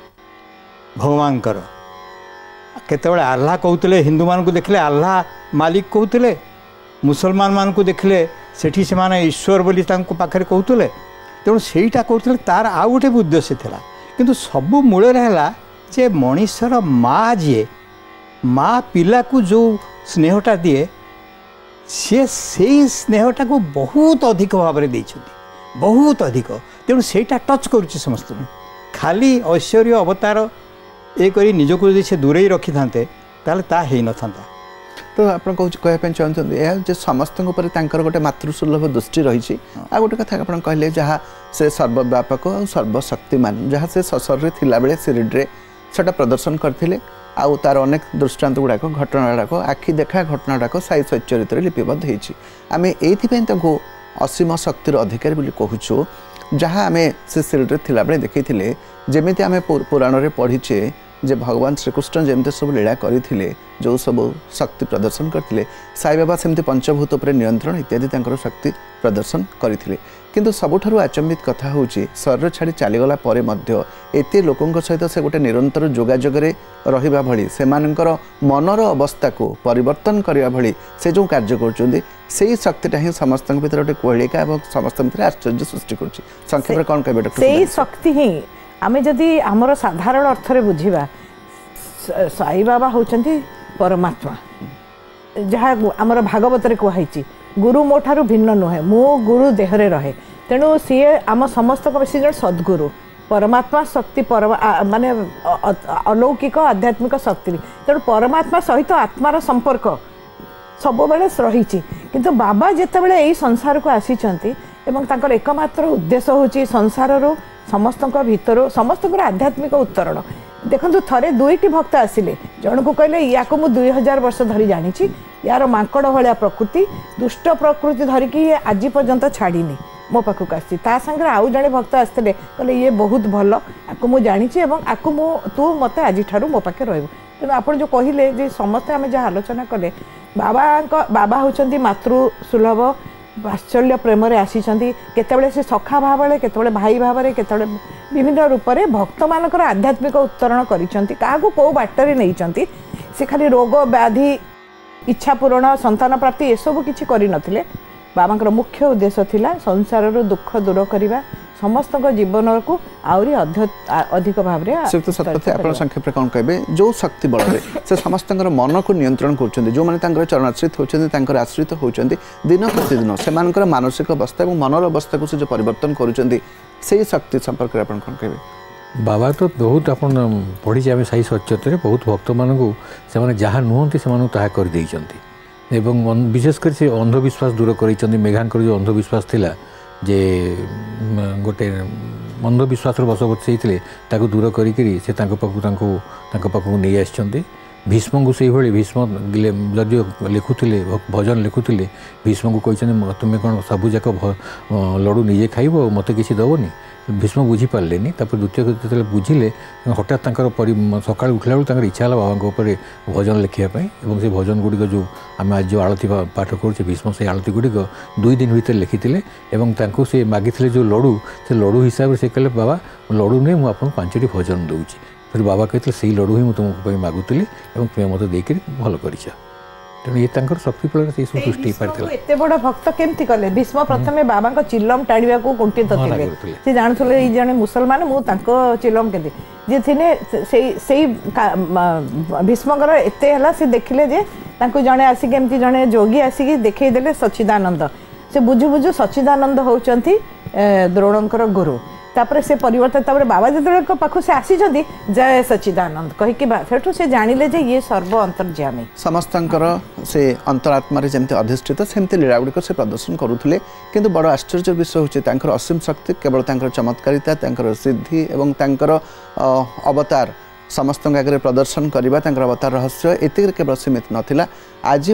भगवानकर केतबेले आल्लाह कहते हिंदू मान को देखले आल्लाह मालिक कहते मुसलमान मान को देखले सेठी से माने ईश्वर बोली तांको पाखरे कहते तेणु सेटा कहते तार आउ गोटे उद्देश्य थिला किंतु सबु मूल है जे मनीषर माँ जी माँ पिला को जो स्नेहटा दिए सी से स्नेहटा को बहुत अधिक भाव में बहुत अधिक तेणु सेटा टच करुच्ची समस्त खाली ऐश्वर्य अवतार ये करी निजक से दूरे रखी था ताल न था तो आप कहवाई चाहते समस्त गोटे मातृसुलभ दृष्टि रही आ गोटे कथा आप कहले जहाँ से सर्वव्यापक और सर्वशक्तिमान जहाँ से ससर थिला बेले सिरिड्रे सेटा प्रदर्शन करथिले आउ तार अनेक दृष्टांत गुड़ाक घटना गुड़ाक आखि देखा घटना गुड़ाक साई चरित्र लिपिबद्ध होती आम ये असीम शक्तिर अधिकारी बोली कहूँ जहाँ आम से सिरिड्रे थिला बेले देखी जमी आम पुराण में पढ़ीचे जे भगवान श्रीकृष्ण जमती सब लीला करते जो सब शक्ति प्रदर्शन करते साई बाबा सेमती पंचभूत पर नियंत्रण इत्यादि शक्ति प्रदर्शन करते किंतु सबुठारु आचंबित कथा होची शरीर छाड़ी चलीगला परे मध्य एते लोकंक सहित से गोटे निरंतर जोगाजोगरे रहिबा भली सेमानंकर मनर अवस्था को परिवर्तन करिया भली से जो कार्य करछुंदी सेही शक्तिटा ही समस्त भीतर गोटे कोहलिका और समस्त भीतर आश्चर्य सृष्टि करछि संक्षेप रे कोन कहबे डॉक्टर सेही शक्ति ही आमे जदि हमर साधारण अर्थ रे बुझिबा साई बाबा होचंती परमात्मा जहाँ आमर भागवत रे कहैछि गुरु मो ठारू भिन्न नुहे मो गुरु देहरे रहे तेणु सी आम समस्त सी जन सद्गुरु परमात्मा शक्ति माने अलौकिक आध्यात्मिक शक्ति तेणु परमात्मा सहित आत्मार संपर्क सब बेले रही किंतु बाबा जितेबाला यही संसार को आसीचंती एवं तांकर एकमात्र उद्देश्य होची संसार रो समस्त भीतर समस्त आध्यात्मिक उत्तरण देखो थरे दुईटी भक्त आसिले जन को कहले या को मु 2000 वर्ष धरी जानी यार मांकड़ भाया प्रकृति दुष्ट प्रकृति धरिकी आज पर्यंत छाड़ीनी मो पाखक आसी संगे आउ जड़े भक्त आसते कहले ये बहुत भल आपको मुझे जानी आपको मु तू मत आज मो पाखे रही तेणु आप जो कहले जे समस्ते आम जहाँ आलोचना कले बाबा होचंती मातृसुलभ वात्सल्य प्रेम आसीचंती केतेबेले से सखा भाव केतेबेले भाई भाव केतेबेले विभिन्न रूप से भक्त मानकर आध्यात्मिक उत्तरण करिसंती काहाकू को बाटरे नैचंती से खाली रोग व्याधि इच्छा पूरण संतान प्राप्ति ये सब किछि करि नथिले बाबांकर मुख्य उद्देश्य थिला संसार दुख दूर करवा समस्त जीवन को आउरी अधिक भाव में संक्षेप कौन कहे जो शक्ति बल से समस्त मन को नियंत्रण कर जो मैंने चरणाश्रित होती आश्रित होती दिन प्रतिदिन से मानसिक अवस्था और मनर अवस्था को जो परिवर्तन कर शक्ति संपर्क में कौन कहे बाबा तो बहुत आप पढ़ी आम साई सचत बहुत भक्त मानू से जहाँ नुहति से कर एवं विशेषकर से अंधविश्वास दूर कर मेघांकर जो अंधविश्वास थिला जे गोटे अंधविश्वास बसवर्ती होते दूर कर नहीं आसछन्ति भीष्म को से भीष्म जदि लिखुले भजन लिखुले भीष्म को कहते तुम्हें कौन सबूक लड़ू निजे खाइब मत कि दबनी भीष्म बुझीपारे द्वितीय जो बुझिले हठात सका उठला बेलू इच्छा है बाबा भजन लिखापी और से भजन गुड़िक जो आम आज जो आलती पाठ करुचे भीष्म से आलती गुड़िक 2 दिन भितर लिखिले से मागिले जो लड़ू से लड़ू हिसाब से कहले बाबा लड़ू नहीं मुझे 5टी भजन दूची फिर बाबा कहते से लड़ू ही तुमको मागुली और तुम्हें मत देकर भल कर तेणु ये शक्ति फल से सृष्टि एत बड़ भक्त केमती कले भीष्म प्रथम बाबा चिलम टाड़ा को कुंठित थे सी जानते जड़े मुसलमान मुझे चिलम के से भीष्मकर एत है सी देखिले जे जड़े आसिक एमती जड़े जोगी आसिक देखईदे सच्चिदानंद से बुझु बुझु सच्चिदानंद होउचंती द्रोणंकर गुरु तापर से परिवर्तन तापर बाबा जो पाखु से आसी जय सच्चिदानंद कहीकि से जानिले जे ये सर्व अंतर्यामी समस्तंकर से अंतरात्मा जमती अधिष्ठित सेमती लीलागुड़िक से प्रदर्शन करुले किंतु बड़ आश्चर्य विषय होची असीम शक्ति केवल चमत्कारिता सिद्धि एवं अवतार समस्त आगे प्रदर्शन करवा अवतार रहस्य एति केवल सीमित नाला आज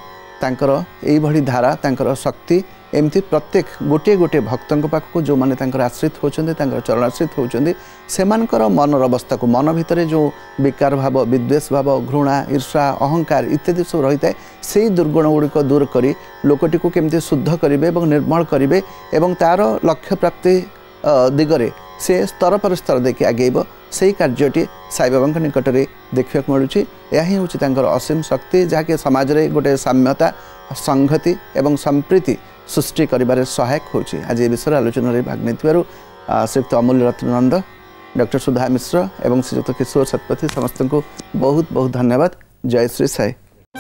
यही धारा शक्ति एमती प्रत्येक गोटे गोटे भक्तों पाखक जो मैंने आश्रित होती चरणाश्रित होती से मनर अवस्था को मन भितर जो विकार भाव विद्वेष भाव घृणा ईर्षा अहंकार इत्यादि सब रही है से दुर्गुण गुड़िक दूर कर लोकटी को केमती शुद्ध करेंगे और निर्मल करेंगे और तार लक्ष्य प्राप्ति दिगरे से स्तर पर स्तर देखिए आगेब से कार्यटी साई बाबा निकट में देखा मिलूँ यही हूँ असीम शक्ति जहाँकि समाज में गोटे साम्यता संहति एवं संप्रीति सृष्टि करिबारे सहायक होची। आज ये विषय आलोचना रे भाग नेतिबारु श्रीयुक्त अमूल्य रत्नानंद डॉक्टर सुधा मिश्र एवं श्रीयुक्त किशोर सतपथी समस्त को बहुत बहुत धन्यवाद। जय श्री साई।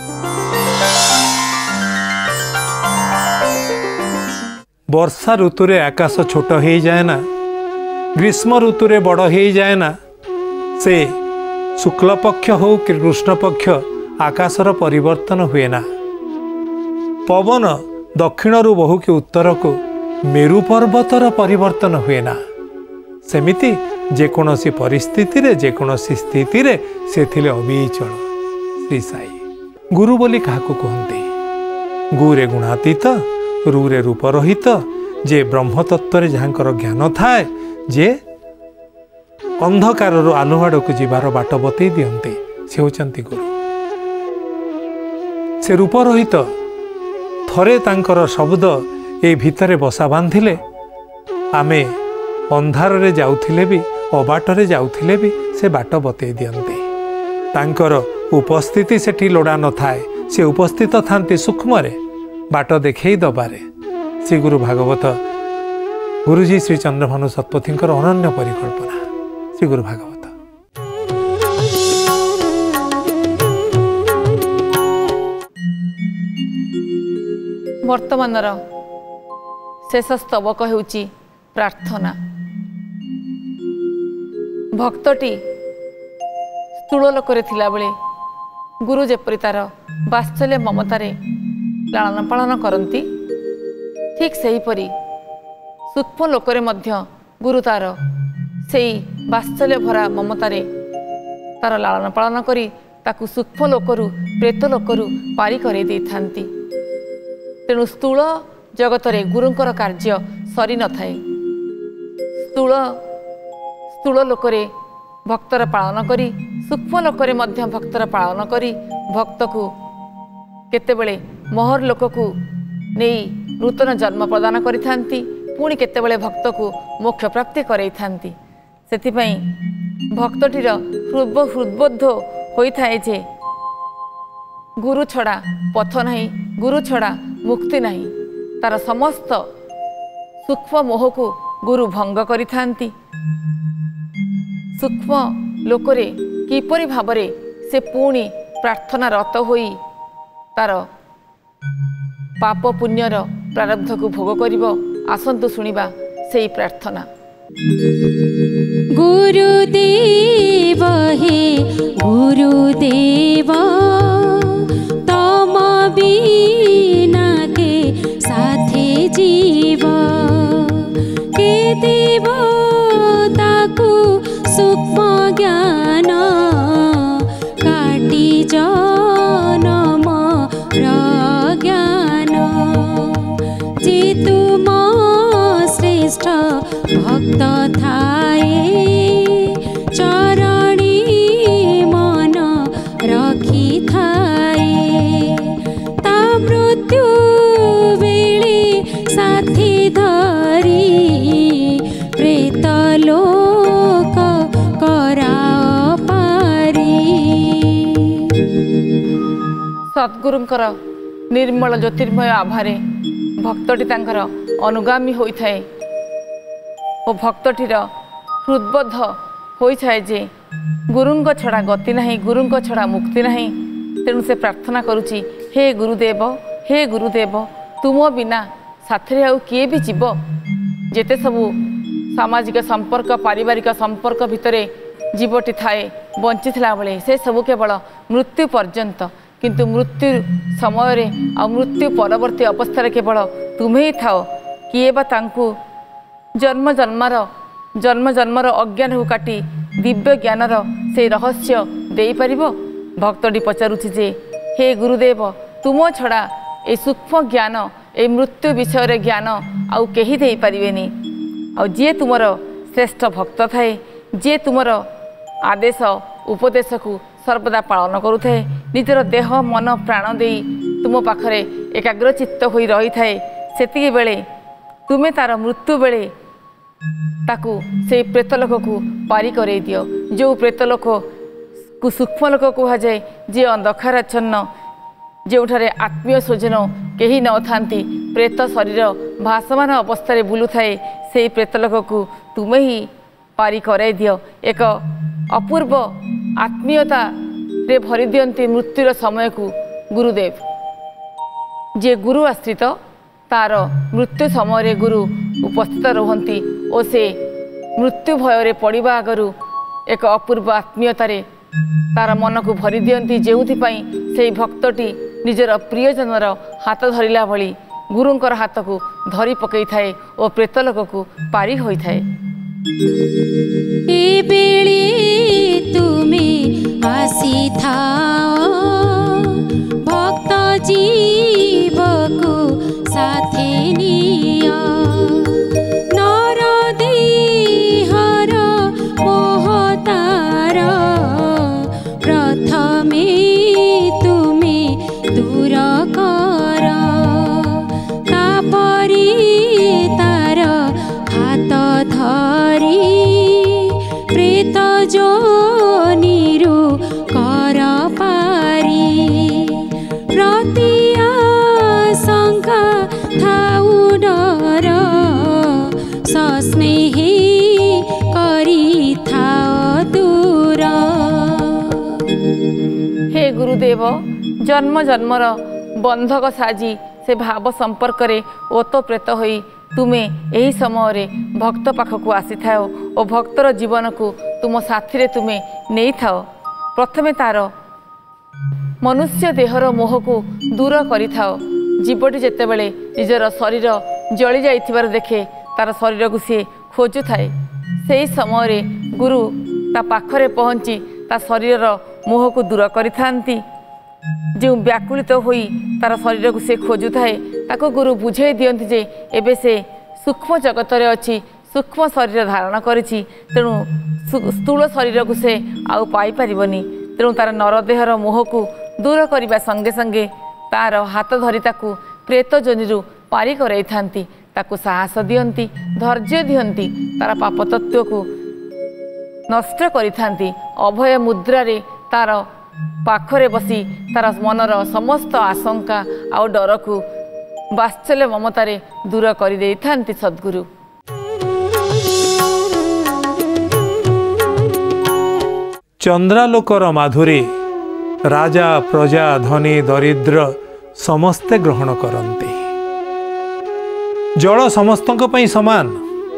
वर्षा ऋतु रे आकाश छोट हो जाए ना ग्रीष्म ऋतु रे बड़ हो जाए ना से शुक्ल पक्ष हो कि कृष्ण पक्ष आकाशर परिवर्तन हुए ना पवन दक्षिणरू बहु कि उत्तर को मेरु पर्वतर परिवर्तन हुए ना सेमिति जेकोसी परिस्थिति रे जेकोसी स्थिति रे से थिले अविचल श्री साई। गुरु बोली क्या कहते गुरे गुणातीत रूरे रूप रहित जे ब्रह्म तत्व जहाँकर ज्ञान थाए जे अंधकार आलु आड़ को जीवार बाट बतई दियंते से होचंती गुरु से रूप रहित थरे तांकर शब्द ए भितरे बसा बांधिले आमे अंधार रे जाउथिले भी अबाटरे जाउथिले भी से बाट बतई दियंते तांकर उपस्थिति सेठी लोड़ा न थाए से उपस्थित थांती सूक्ष्म रे बाट देखई दबारे श्री गुरु भागवत गुरुजी श्री चंद्रभानु सतपथी अनन्य परिकल्पना श्री गुरु भागवत। वर्तमान शेष स्तबक हेउची प्रार्थना। भक्तटी स्थूल लोकरे थिला बेले गुरु जेपरि तार वात्सल्य ममतारे लालन पालन करती ठीक सेहीपरि सूक्ष्म लोकरे मध्य गुरु तार से वात्सल्य भरा ममतारे तार लालन पालन करी ताकु सूक्ष्म लोकरु प्रेत लोकरु पारी करे दै थांती। तेणु स्थूल जगत रे गुरुंकर कार्य सरी न थाए। स्थूल लोकरे भक्तर पालन करी सूक्ष्म लोकरे मध्य भक्तर पालन करी भक्त को केतेबेले मोहर लोक को नहीं नूतन जन्म प्रदान करि थांती पुणी केतेबेले भक्त को मोक्ष प्राप्ति करई थांती। सेथिपई भक्तटीर हृदबोध होई थाए जे गुरु छड़ा पथ नहीं गुरु छड़ा मुक्ति नहीं। तार समस्त सूक्ष्म मोह को गुरु भंग करि थांती। सूक्ष्म लोकरे किपरि भाबरे से पुणी प्रार्थना रत होई तार पाप पुण्यर प्रारब्ध को भोग करिबो। आसंतु सुनिबा सेई प्रार्थना। गुरुदेव हे गुरुदेव तम नाके साथे जीव के देव ताकू सूक्ष्म ज्ञान काटी जनम ज्ञान जे तुम श्रेष्ठ भक्त थाए चरणी मन रखी थाए ता मृत्यु बेले साथी धरी प्रेत लोक कराओ पारी। सद्गुरुंकर निर्मल ज्योतिर्मय आभारे भक्तटी तांकर अनुगामी होइथाए और भक्तटीर हृदबद्ध होइथाए जे गुरुंक छड़ा गति नहीं, गुरुंक छड़ा मुक्ति नहीं। तेणु से प्रार्थना करुची, हे गुरुदेव तुम बिना साथी आउ किए भी जीव। जेते सबू सामाजिक संपर्क पारिवारिक संपर्क भितरे जीवटी थाए बंची थिला बेले से सबू केवल मृत्यु पर्यंत, किंतु मृत्यु समय आ मृत्यु परवर्ती अवस्था केवल तुम्हें ही थाओ। किए बा तांकु जन्म जन्मर अज्ञान को काटी दिव्य ज्ञानर से रहस्य दे पारिबो। भक्तटी पचारुछि जे हे गुरुदेव तुम छड़ा ए सूक्ष्म ज्ञान ए मृत्यु विषय ज्ञान आउ केही दे पारिबेनी। आ जे तुमर श्रेष्ठ भक्त थाए, जे तुमर आदेश उपदेश को सर्वदा पालन करुଥାଏ, निजर देह मन प्राण दे तुम पाखरे एकाग्रचित्त होई रही थाए, सेतिके बेले तुमे तार मृत्यु बेले ताकू से प्रेतलोक को पारी करे दियो। जो प्रेतलोक को सूक्ष्म लोक कह जाए, जे अंधकाराच्छन्न जोठारे आत्मीय स्वजन केही न थांती, प्रेत शरीर भासमान अवस्था बुलू थाए, से प्रेतलोक को तुमे ही पारी करे दियो। एक अपूर्व आत्मीयता रे भरी दियंती मृत्युर समय को गुरुदेव। जे गुरु आश्रित तार मृत्यु समय गुरु उपस्थित रहती और से मृत्यु भय पड़ा आगु एक अपूर्व आत्मीयतारे तार मन को भरी दियंती, जेउथिपाई से भक्तटी निजर प्रियजनर हाथ धरिला भली गुरुंकर हाथ को धरी पकई थाए और प्रेतलोक को पारी होई थाए। ए बेले तुमे आसी थाओ भक्त जीव को साथे निया नर देहर मोहतार प्रथमे तुमे दूर कर तापरे तार हाथ धरी प्रेत जोनिरु कर पारी प्रति आशंका थाउ डर सस्नेहे करी थाओ दूर। हे गुरुदेव जन्म जन्मर बंधक साजी से भाव संपर्क रे ओतप्रेत होई तुमे यही समय भक्त पाखक आसी थाओ और भक्तर जीवन को तुम साथी तुमे नहीं थाओ। प्रथमे तार मनुष्य देहर मोह को दूर करि थाओ। जीवटी जेतेबेले निजर शरीर जली जाइथिबार देखे तार शरीर को सी खोजु थाए, सेही समय गुरु ता पाखरे पहुँची ता शरीर मोह को दूर करिथांती। जो व्याकुलित होई तार शरीर को से खोजु थाए ताको गुरु बुझे दियंती जे एबे से सूक्ष्म जगत रे अछि, सूक्ष्म शरीर धारण करिछि, तेणु स्थूल शरीर को से आउ पाई परिबनी। तेणु तार नरदेहर मोह को दूर करबा संगे संगे तार हाथ धरी ताकू प्रेत जोनिरु पारी करई थांती, ताकू साहस दियंती, धैर्य दियंती, तार पाप तत्व को नष्ट करि थांती। अभय मुद्रा रे तार पाखरे बसी तार मनर समस्त आशंका आ डर को वात्सल्य ममतारे दूर कर दे थांती सद्गुरु। चंद्रालोकर माधुरी राजा प्रजा धनी दरिद्र समस्ते ग्रहण करते। जल समस्तों पई समान,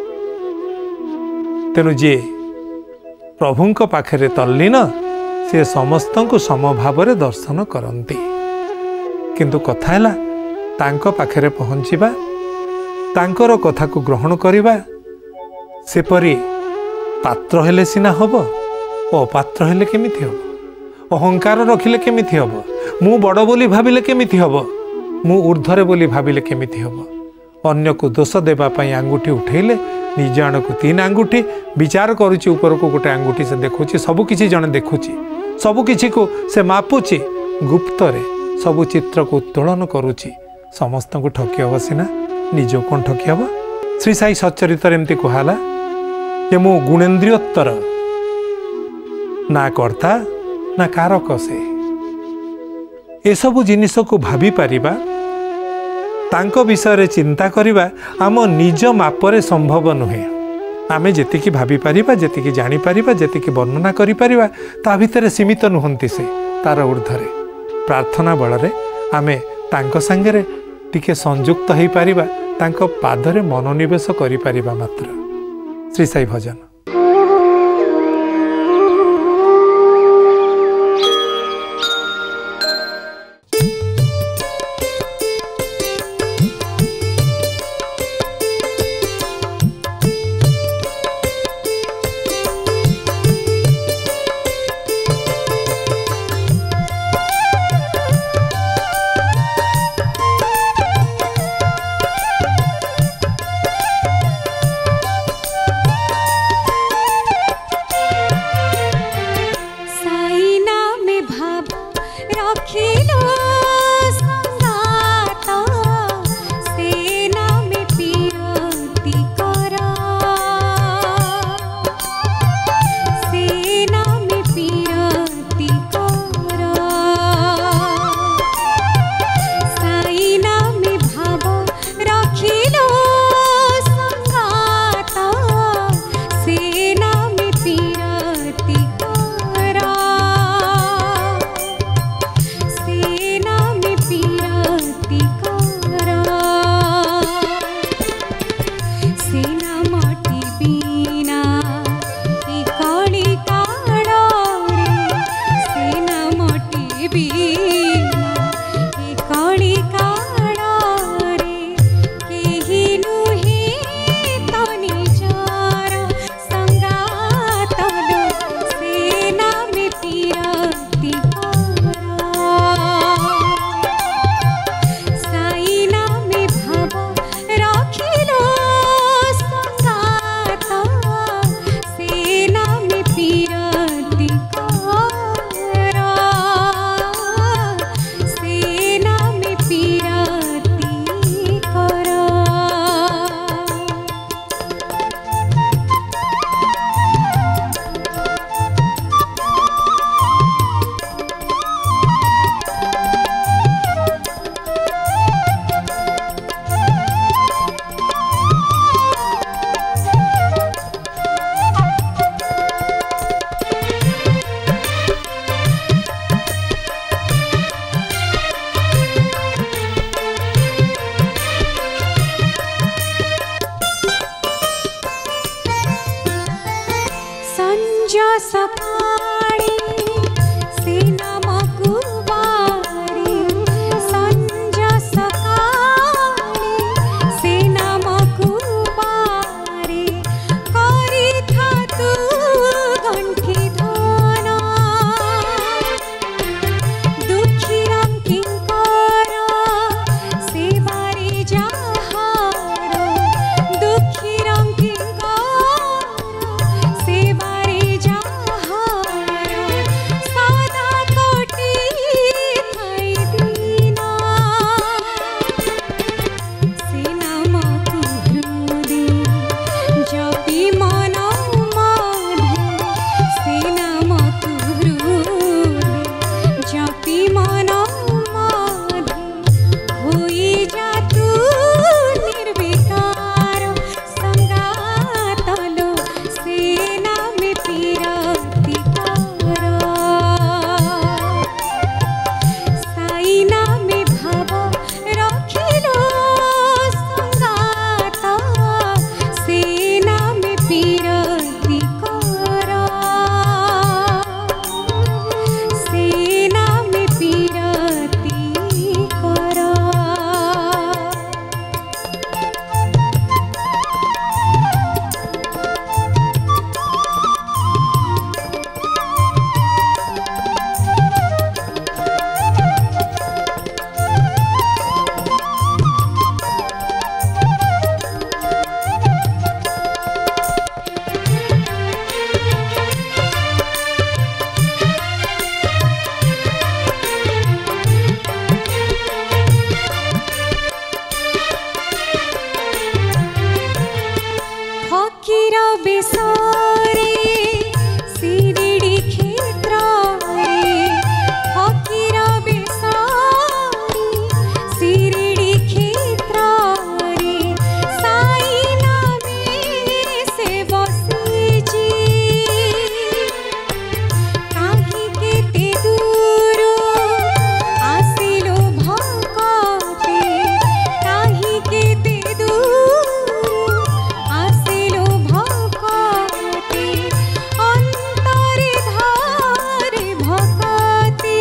तेणु जे प्रभुंक पाखरे तल्लीन से समस्त को समभाव दर्शन करते। किंतु कथा है तांको पाखरे पहुँचवा तांकर कथा को ग्रहण करवा सेपरी पात्र हेले सिना हब अपात्र हेले केमिति हब अहंकार रखिले केमिति हब मु बड़ बोली भाबिले केमिति हब मु ऊर्ध्वरे बोली भाबिले केमिति हब अन्य को दोष देबा पई आंगुठी उठेले निज आड़ को 3 आंगुठी विचार करुच्ची ऊपर को गोटे आंगुठी से देखुची सबकिछि जने देखुची सबकिछि को से मापुची गुप्तरे सबु चित्र को उत्तोलन करुची समस्त को ठकी हब सिना निज कौन ठकी हब श्री साई सच्चरितर एमती कहला जे मु गुणेन्द्रियोत्तर ना कर्ता ना कारक से एसबु जिनिस को भाभी पारिबा तांको विषय चिंता करिबा आम निज मापरे संभव नुहे आमे जेतिकी भाभी पारिबा जेतिकी जानी पारिबा जेतिकी वर्णना करि पारिबा ता भितरे सीमित नुहंती से तार ऊर्ध्वरे प्रार्थना बलरे आमे तांको संगरे टिके संयुक्त होई पारिबा तांको पादरे मनोनिवेश करि पारिबा मात्र श्री साई भजन। बेसारे शिरडी क्षेत्र फकीर बेसारे शिरडी क्षेत्र साई नामे से बसिची काहे केते दूर आसिलो भक्ते काहे केते दूर आसिलो भक्ते अंतरे धारे भक्ति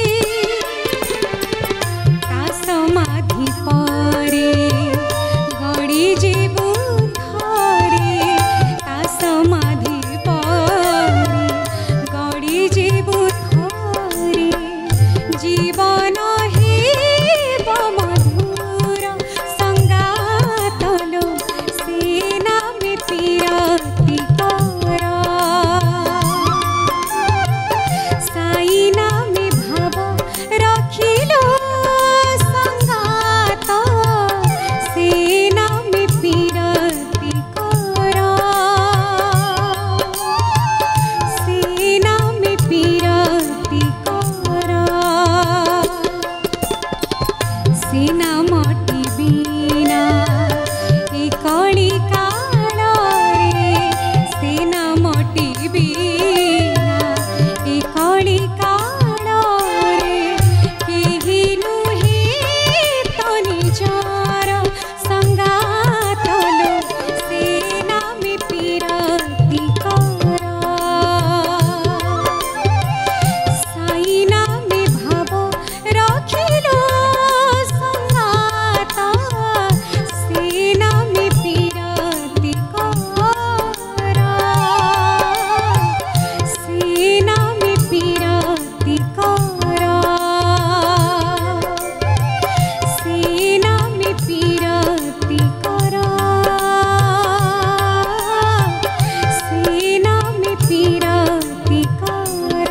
ता समाधि परे गड़ी जीवु धरे ता समाधि परे गड़ी जीवु धरे जीवन हेब मधुर संगातलो सेना में पिरती कर साई नामे भाव रखिलो संगात सेना में पिरती कर सेना में पिरती कर सेना मटी बिना ए कणी काल रे सेना मटी बिना ए कणी काल रे केही नुहे तो निजर संगातलो सेना में पिरती कर साई नामे भाव रखिलो संगात सेना में पिरती कर सेना में पिरती कर सेना में पिरती कर सेना में पिरती कर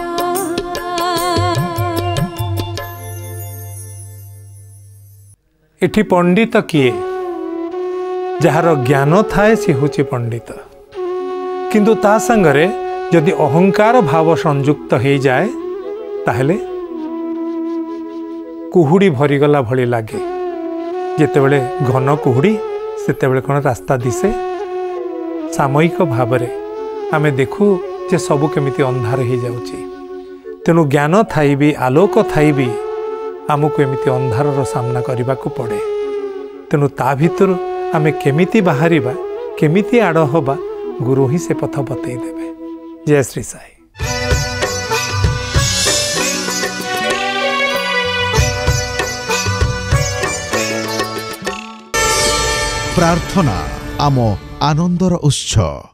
एठी पंडित किए जार ज्ञान थाए सी हूँ पंडित किंतु ता संगरे यदि अहंकार भाव संयुक्त हो जाए ताहले कुहुड़ी भरीगला भली लगे जितेबले घन कुहुड़ी सेतेबले कौन रास्ता दिसे सामयिक भाव आमे देखू जे सबु केमिति अंधार हो जाउची तेणु ज्ञान थाई भी आलोक थाई भी आमको एमिति अंधारर सामना करने को पड़े तेणु ता भितर आमे केमिति बाहरिबा केमिति आड़ हबा गुरु ही से पथ बतई देबे। जय श्री साई। प्रार्थना आम आनंदर उत्स।